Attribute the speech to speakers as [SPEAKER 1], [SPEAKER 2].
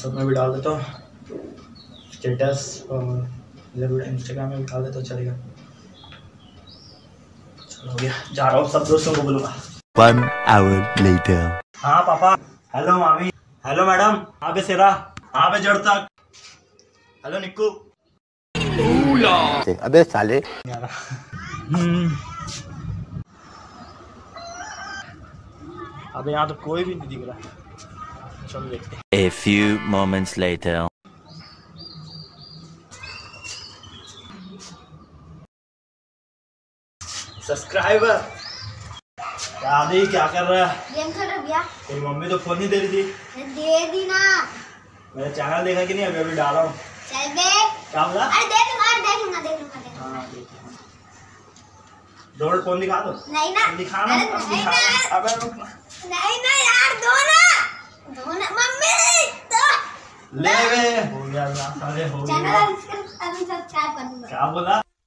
[SPEAKER 1] WhatsApp में भी डाल देता हूँ स्टेटस और इंस्टाग्राम में भी डाल देता हूँ, चलेगा। चलो हो गया, जा रहा हूँ, सब दोस्तों को बोलूँगा।
[SPEAKER 2] 1 hour later।
[SPEAKER 1] हाँ पापा। हेलो मामी। Hello madam. हाँ बे सेरा। हाँ बे जड़ तक। हेलो निक्कू।
[SPEAKER 2] अबे साले।
[SPEAKER 1] अबे यहाँ तो कोई भी नहीं दिख रहा, चलो देखते हैं।
[SPEAKER 2] A few moments later।
[SPEAKER 1] Subscriber दादी क्या कर रहा है?
[SPEAKER 3] गेम खेल रहा भैया।
[SPEAKER 1] तेरी मम्मी तो फोन नहीं दे रही थी।
[SPEAKER 3] दे दी ना।
[SPEAKER 1] मैंने चैनल देखा कि नहीं, अभी अभी डाला हूँ।
[SPEAKER 3] चल बे।
[SPEAKER 1] क्या बोला?
[SPEAKER 3] अरे देखूंगा।
[SPEAKER 1] हाँ डोर फोन दिखा दो।
[SPEAKER 3] नहीं ना।
[SPEAKER 1] दिखाना। अबे रुक ना।
[SPEAKER 3] नहीं ना यार, दो ना मम्मी तो
[SPEAKER 1] ले बे। हो गया, अरे हो गया।
[SPEAKER 3] चैनल अभी सब्सक्राइब कर दूंगा।
[SPEAKER 1] क्या बोला?